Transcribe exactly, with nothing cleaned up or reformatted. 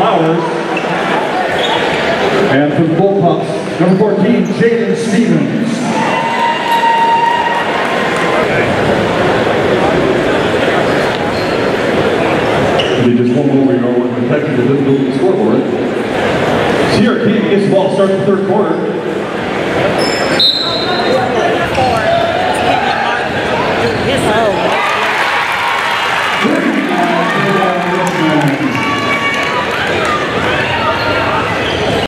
Flowers. And for the Bull Pups, number fourteen, Jaden Stevens. Just one more, we know we're the technical difficulty scoreboard. Sierra King gets the ball to start the third quarter.